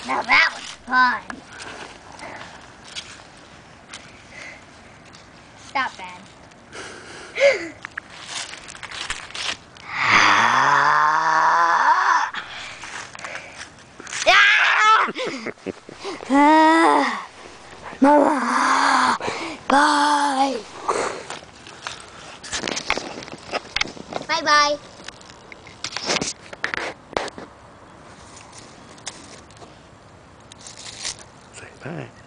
Now that was fun. Stop, Ben. Mama, bye. Bye-bye. Say bye.